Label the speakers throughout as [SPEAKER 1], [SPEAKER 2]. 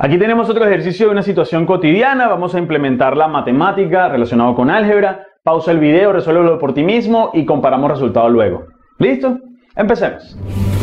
[SPEAKER 1] Aquí tenemos otro ejercicio de una situación cotidiana. Vamos a implementar la matemática relacionada con álgebra. Pausa el video, resuélvelo por ti mismo y comparamos resultados luego. ¿Listo? Empecemos.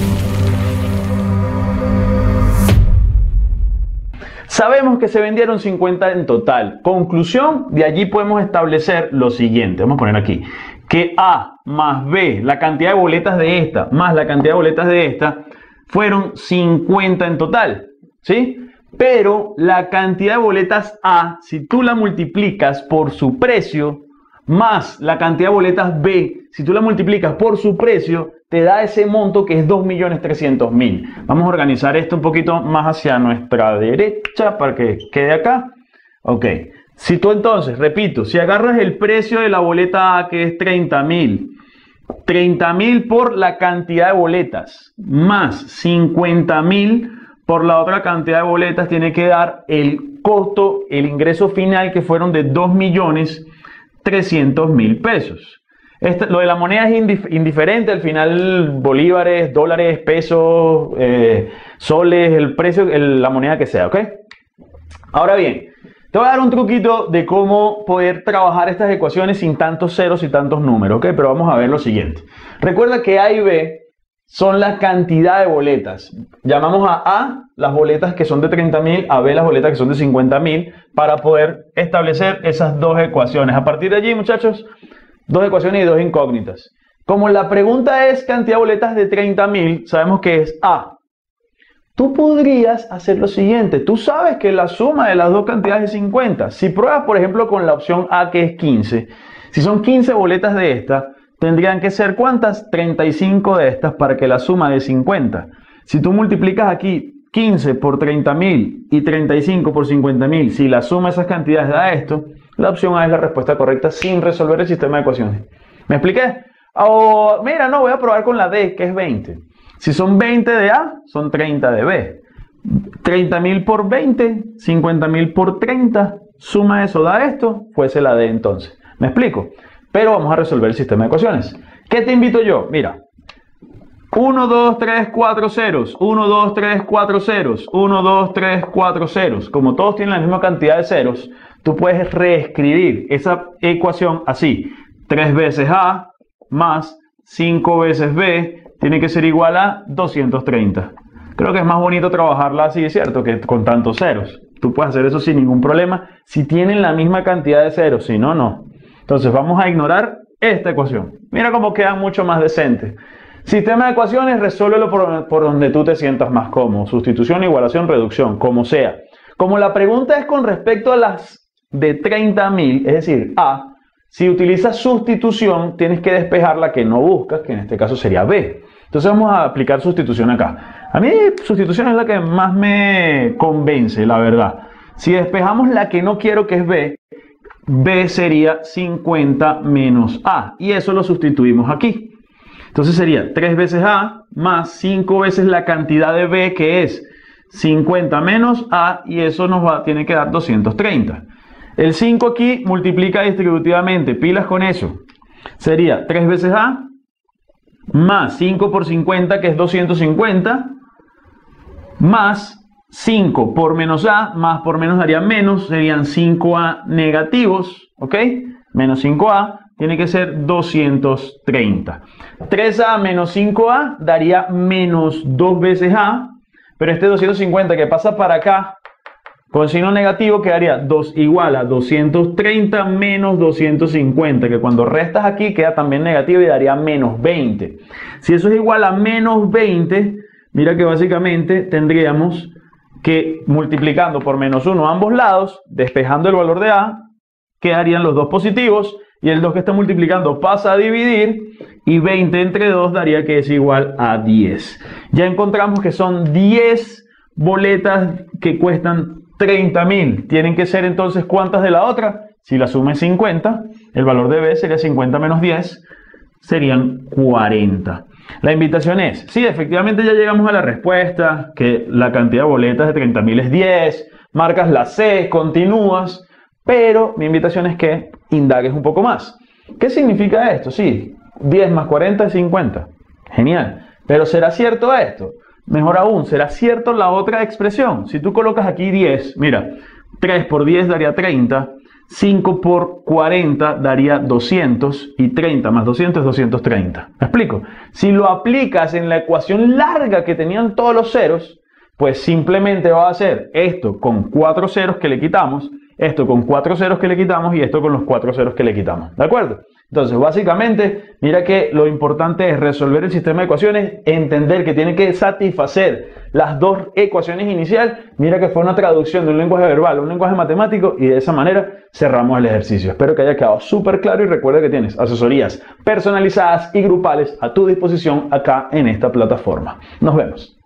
[SPEAKER 1] Sabemos que se vendieron 50 en total. Conclusión, de allí podemos establecer lo siguiente. Vamos a poner aquí. Que A más B, la cantidad de boletas de esta, más la cantidad de boletas de esta, fueron 50 en total. ¿Sí? Pero la cantidad de boletas A, si tú la multiplicas por su precio, más la cantidad de boletas B, si tú la multiplicas por su precio, te da ese monto que es 2.300.000. Vamos a organizar esto un poquito más hacia nuestra derecha para que quede acá. Ok. Si tú entonces, repito, si agarras el precio de la boleta A, que es 30.000, 30.000 por la cantidad de boletas, más 50.000 por la otra cantidad de boletas, tiene que dar el costo, el ingreso final, que fueron de 2.300.000 pesos. Lo de la moneda es indiferente, al final bolívares, dólares, pesos, soles, el precio, la moneda que sea, ¿ok? Ahora bien, te voy a dar un truquito de cómo poder trabajar estas ecuaciones sin tantos ceros y tantos números, ¿ok? Pero vamos a ver lo siguiente. Recuerda que A y B son la cantidad de boletas. Llamamos a A las boletas que son de 30.000, a B las boletas que son de 50.000, para poder establecer esas dos ecuaciones. A partir de allí, muchachos, dos ecuaciones y dos incógnitas. Como la pregunta es cantidad de boletas de 30.000, sabemos que es A. Tú podrías hacer lo siguiente. Tú sabes que la suma de las dos cantidades es 50. Si pruebas, por ejemplo, con la opción A, que es 15, si son 15 boletas de esta, tendrían que ser ¿cuántas? 35 de estas para que la suma de 50. Si tú multiplicas aquí 15 por 30.000 y 35 por 50.000, si la suma de esas cantidades da esto, la opción A es la respuesta correcta sin resolver el sistema de ecuaciones. ¿Me expliqué? O mira, no, voy a probar con la D, que es 20. Si son 20 de A, son 30 de B. 30.000 por 20, 50.000 por 30, suma eso, da esto, fuese la D entonces. ¿Me explico? Pero vamos a resolver el sistema de ecuaciones. ¿Qué te invito yo? Mira, 1, 2, 3, 4 ceros, 1, 2, 3, 4 ceros, 1, 2, 3, 4 ceros. Como todos tienen la misma cantidad de ceros, tú puedes reescribir esa ecuación así. 3 veces A más 5 veces B tiene que ser igual a 230. Creo que es más bonito trabajarla así, es cierto, que con tantos ceros. Tú puedes hacer eso sin ningún problema si tienen la misma cantidad de ceros, si no, no. Entonces vamos a ignorar esta ecuación. Mira cómo quedan mucho más decentes. Sistema de ecuaciones, resuélvelo por donde tú te sientas más cómodo. Sustitución, igualación, reducción, como sea. Como la pregunta es con respecto a las de 30.000, es decir, A, si utilizas sustitución, tienes que despejar la que no buscas, que en este caso sería B. Entonces vamos a aplicar sustitución acá. A mí sustitución es la que más me convence, la verdad. Si despejamos la que no quiero, que es B, B sería 50 menos A. Y eso lo sustituimos aquí. Entonces sería 3 veces A más 5 veces la cantidad de B, que es 50 menos A. Y eso tiene que dar 230. El 5 aquí multiplica distributivamente. Pilas con eso. Sería 3 veces A más 5 por 50, que es 250. Más 5 por menos A, más por menos daría menos, serían 5A negativos, ¿ok? Menos 5A tiene que ser 230. 3A menos 5A daría menos 2 veces A, pero este 250 que pasa para acá, con signo negativo, quedaría 2 igual a 230 menos 250, que cuando restas aquí queda también negativo y daría menos 20. Si eso es igual a menos 20, mira que básicamente tendríamos que multiplicando por menos 1 a ambos lados, despejando el valor de A, quedarían los dos positivos y el 2 que está multiplicando pasa a dividir y 20 entre 2 daría que es igual a 10. Ya encontramos que son 10 boletas que cuestan 30.000. Tienen que ser entonces ¿cuántas de la otra? Si la suma es 50, el valor de B sería 50 menos 10, serían 40. La invitación es, sí, efectivamente ya llegamos a la respuesta, que la cantidad de boletas de 30.000 es 10, marcas la C, continúas, pero mi invitación es que indagues un poco más. ¿Qué significa esto? Sí, 10 más 40 es 50. Genial. Pero ¿será cierto esto? Mejor aún, ¿será cierto la otra expresión? Si tú colocas aquí 10, mira, 3 por 10 daría 30, 5 por 40 daría 200 y 30 más 200 es 230. ¿Me explico? Si lo aplicas en la ecuación larga que tenían todos los ceros, pues simplemente va a ser esto con 4 ceros que le quitamos, esto con 4 ceros que le quitamos y esto con los 4 ceros que le quitamos. ¿De acuerdo? Entonces, básicamente, mira que lo importante es resolver el sistema de ecuaciones, entender que tiene que satisfacer las dos ecuaciones iniciales. Mira que fue una traducción de un lenguaje verbal a un lenguaje matemático y de esa manera cerramos el ejercicio. Espero que haya quedado súper claro y recuerda que tienes asesorías personalizadas y grupales a tu disposición acá en esta plataforma. Nos vemos.